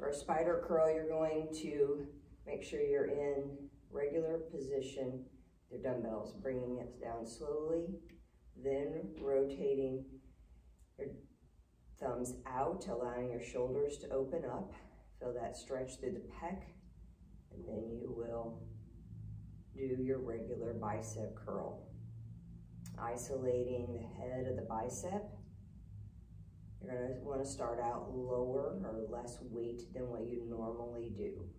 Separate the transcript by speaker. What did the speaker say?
Speaker 1: For a spider curl, you're going to make sure you're in regular position, your dumbbells, bringing it down slowly, then rotating your thumbs out, allowing your shoulders to open up. Feel that stretch through the pec, and then you will do your regular bicep curl. Isolating the head of the bicep. You're going to want to start out lower or less weight than what you normally do.